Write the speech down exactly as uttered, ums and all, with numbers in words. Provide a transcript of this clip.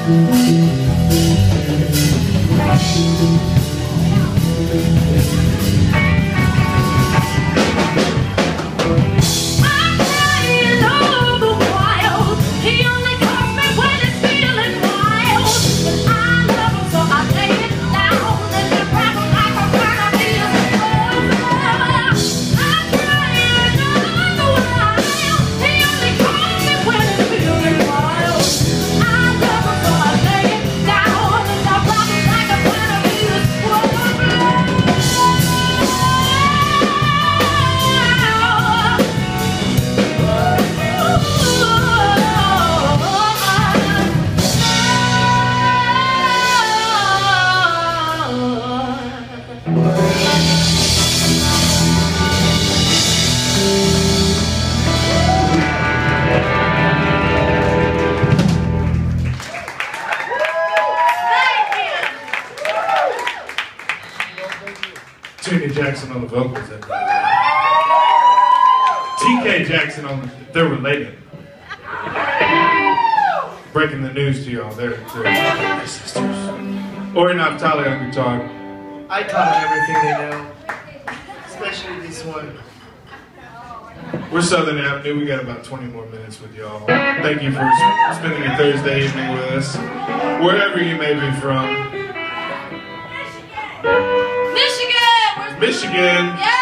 Jackson on the vocals. T K Jackson on the, they're related. Breaking the news to y'all, they're, they're sisters. Ori Naftali on guitar. I taught them everything they know, especially this one. We're Southern Avenue, we got about twenty more minutes with y'all. Thank you for spending your Thursday evening with us, wherever you may be from. Michigan! Michigan! Yeah.